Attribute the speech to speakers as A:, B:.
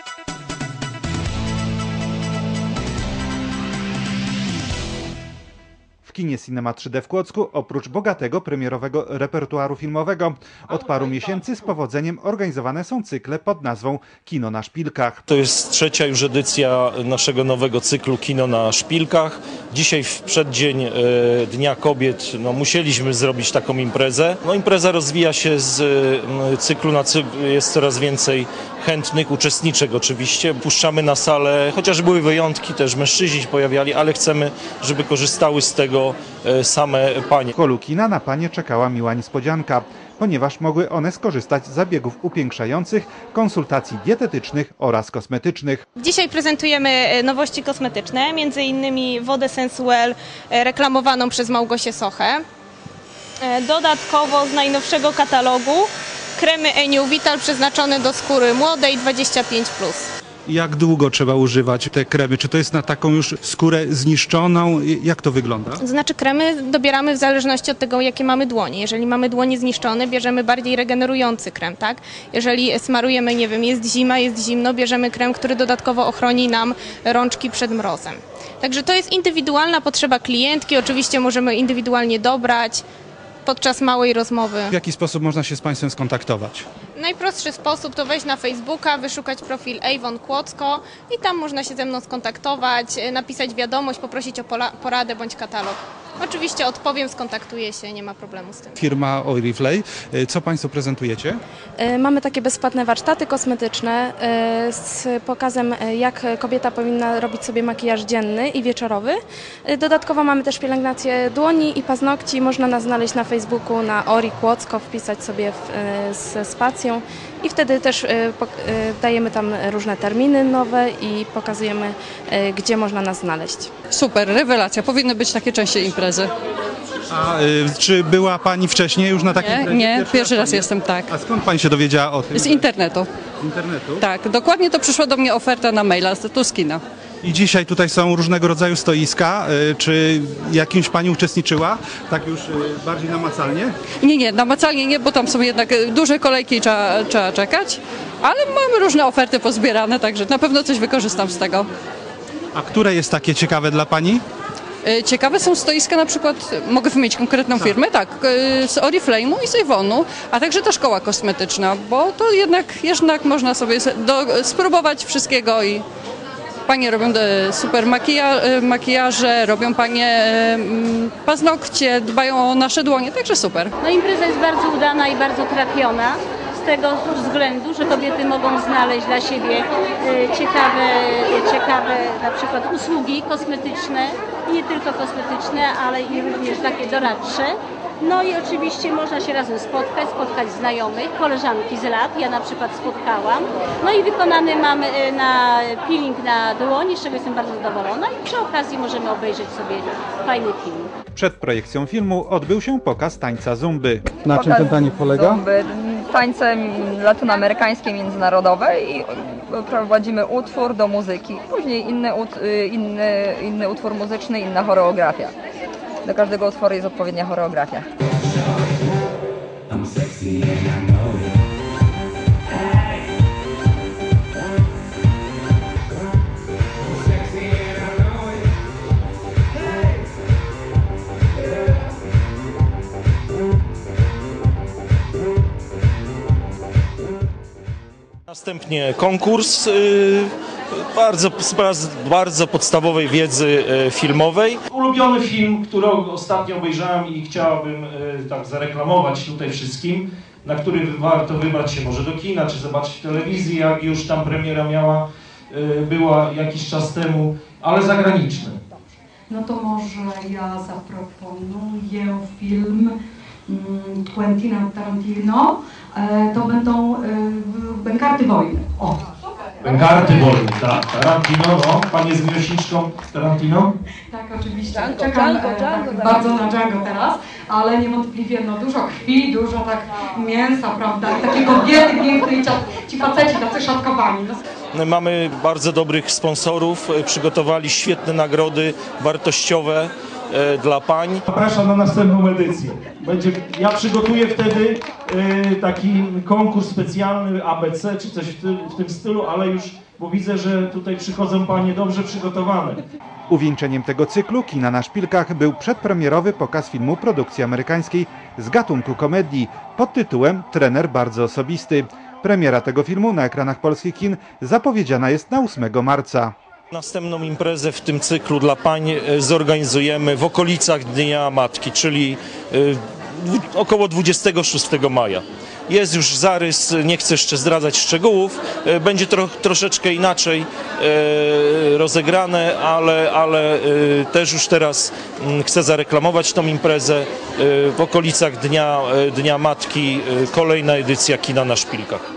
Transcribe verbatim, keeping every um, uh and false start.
A: W kinie Cinema trzy D w Kłodzku oprócz bogatego premierowego repertuaru filmowego od paru miesięcy z powodzeniem organizowane są cykle pod nazwą Kino na Szpilkach.
B: To jest trzecia już edycja naszego nowego cyklu Kino na Szpilkach. Dzisiaj w przeddzień e, Dnia Kobiet no, musieliśmy zrobić taką imprezę. No, impreza rozwija się z e, cyklu na cykl, jest coraz więcej chętnych, uczestniczek oczywiście. Puszczamy na salę, chociaż były wyjątki, też mężczyźni się pojawiali, ale chcemy, żeby korzystały z tego e, same panie.
A: W holu kina na panie czekała miła niespodzianka, ponieważ mogły one skorzystać z zabiegów upiększających, konsultacji dietetycznych oraz kosmetycznych.
C: Dzisiaj prezentujemy nowości kosmetyczne, między innymi wodę Sensuel reklamowaną przez Małgosię Sochę. Dodatkowo z najnowszego katalogu kremy Eniu Vital przeznaczone do skóry młodej dwadzieścia pięć plus.
D: Jak długo trzeba używać te kremy? Czy to jest na taką już skórę zniszczoną? Jak to wygląda?
C: To znaczy kremy dobieramy w zależności od tego, jakie mamy dłonie. Jeżeli mamy dłonie zniszczone, bierzemy bardziej regenerujący krem, tak? Jeżeli smarujemy, nie wiem, jest zima, jest zimno, bierzemy krem, który dodatkowo ochroni nam rączki przed mrozem. Także to jest indywidualna potrzeba klientki, oczywiście możemy indywidualnie dobrać podczas małej rozmowy.
D: W jaki sposób można się z Państwem skontaktować?
C: Najprostszy sposób to wejść na Facebooka, wyszukać profil Avon Kłodzko i tam można się ze mną skontaktować, napisać wiadomość, poprosić o poradę bądź katalog. Oczywiście odpowiem, skontaktuję się, nie ma problemu z tym.
D: Firma Oriflame. Co Państwo prezentujecie?
E: Mamy takie bezpłatne warsztaty kosmetyczne z pokazem, jak kobieta powinna robić sobie makijaż dzienny i wieczorowy. Dodatkowo mamy też pielęgnację dłoni i paznokci. Można nas znaleźć na Facebooku, na Ori Kłodzko, wpisać sobie w, z spacją i wtedy też dajemy tam różne terminy nowe i pokazujemy, gdzie można nas znaleźć.
F: Super, rewelacja. Powinny być takie częściej imprezy.
D: A y, czy była Pani wcześniej już na takiej
F: Nie,
D: imprezie?
F: nie,
D: Pierwszy,
F: pierwszy raz
D: Pani?
F: jestem, tak.
D: A skąd Pani się dowiedziała o tym?
F: Z internetu.
D: Z internetu?
F: Tak, dokładnie to przyszła do mnie oferta na maila z Tuskina.
D: I dzisiaj tutaj są różnego rodzaju stoiska. Y, czy jakimś Pani uczestniczyła? Tak już y, bardziej namacalnie?
F: Nie, nie, namacalnie nie, bo tam są jednak duże kolejki i trzeba, trzeba czekać, ale mamy różne oferty pozbierane, także na pewno coś wykorzystam z tego.
D: A które jest takie ciekawe dla Pani?
F: Ciekawe są stoiska, na przykład, mogę wymienić konkretną firmę, tak, z Oriflame'u i z Avonu, a także ta szkoła kosmetyczna, bo to jednak, jednak można sobie do, spróbować wszystkiego i panie robią super makija, makijaże, robią panie paznokcie, dbają o nasze dłonie, także super.
G: No impreza jest bardzo udana i bardzo trafiona. Z tego względu, że kobiety mogą znaleźć dla siebie ciekawe, ciekawe na przykład usługi kosmetyczne i nie tylko kosmetyczne, ale i również takie doradcze. No i oczywiście można się razem spotkać, spotkać znajomych, koleżanki z lat, ja na przykład spotkałam. No i wykonany mamy na peeling na dłoni, z czego jestem bardzo zadowolona i przy okazji możemy obejrzeć sobie fajny film.
A: Przed projekcją filmu odbył się pokaz tańca zumby.
D: Na czym ten tańc polega?
H: Zumby, tańce latynoamerykańskie, międzynarodowe i prowadzimy utwór do muzyki. Później inny, ut, inny, inny utwór muzyczny, inna choreografia. Do każdego utworu jest odpowiednia choreografia.
B: Następnie konkurs yy, bardzo, z bardzo podstawowej wiedzy yy, filmowej. Ulubiony film, który ostatnio obejrzałem i chciałabym yy, tak zareklamować tutaj wszystkim, na który warto wybrać się może do kina, czy zobaczyć w telewizji, jak już tam premiera miała, yy, była jakiś czas temu, ale zagraniczny.
I: No to może ja zaproponuję film Quentina Tarantino. To będą Bękarty wojny. O.
B: Bękarty wojny, tak. Tarantino, no. Pani jest miłośniczką Tarantino?
I: Tak, oczywiście.
H: Django,
I: Czekam
H: Django,
I: tak,
H: Django,
I: bardzo na Django teraz, ale niewątpliwie no, dużo krwi, dużo tak mięsa, prawda? I takie kobiety piękne i ci faceci tacy szatkowani. No.
B: Mamy bardzo dobrych sponsorów, przygotowali świetne nagrody wartościowe. e, dla pań.
J: Zapraszam na następną edycję. Będzie, ja przygotuję wtedy e, taki konkurs specjalny A B C czy coś w tym, w tym stylu, ale już, bo widzę, że tutaj przychodzą panie dobrze przygotowane.
A: Uwieńczeniem tego cyklu Kina na Szpilkach był przedpremierowy pokaz filmu produkcji amerykańskiej z gatunku komedii pod tytułem Trener bardzo osobisty. Premiera tego filmu na ekranach polskich kin zapowiedziana jest na ósmego marca.
B: Następną imprezę w tym cyklu dla pań zorganizujemy w okolicach Dnia Matki, czyli około dwudziestego szóstego maja. Jest już zarys, nie chcę jeszcze zdradzać szczegółów, będzie tro, troszeczkę inaczej e, rozegrane, ale, ale e, też już teraz m, chcę zareklamować tą imprezę. E, w okolicach Dnia, e, Dnia Matki e, kolejna edycja Kina na Szpilkach.